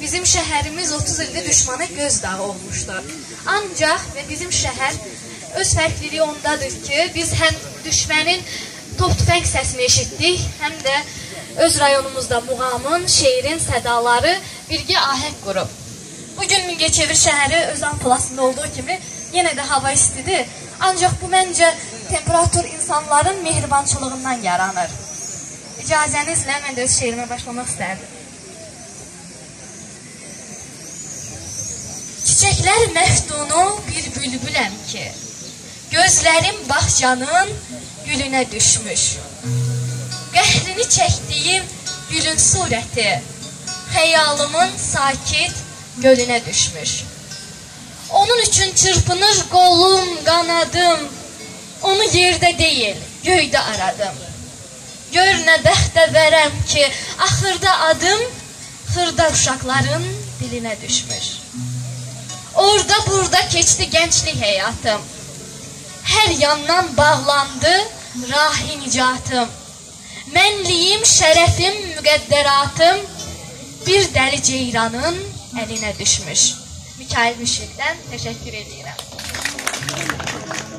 bizim şəhərimiz 30 ildir düşmana gözdağı olmuşdur. Ancaq və bizim şəhər öz fərqliliyi ondadır ki, biz həm düşmənin top tüfəng səsini eşitdik, həm də öz rayonumuzda muğamın, şeirin sədaları birgə ahəng qurub. Bugün Mingəçevir şəhəri öz ampulasında olduğu kimi yenə də hava istidir. Ancaq bu məncə temperatur insanların mehribançılığından yaranır. İcazənizlə mən də öz şeirimə başlamaq istərdim. Çiçəklər məftunu bir bülbüləm ki, gözlərim bağçanın gülünə düşmüş. Qəhrini çəkdiyim gülün surəti, xəyalımın sakit gölünə düşmüş. Onun üçün çırpınır qolum, qanadım, onu yerdə deyil, göydə aradım. Gör nə bəxtə verəm ki, axırda adım xırda uşaqların dilinə düşmüş. Orada burada keçdi gənclik həyatım. Hər yandan bağlandı rahi nicatım. Mənliyim, şərəfim, müqəddəratım bir dəli ceyranın əlinə düşmüş. Mikail Müşfiqdən təşəkkür edirəm.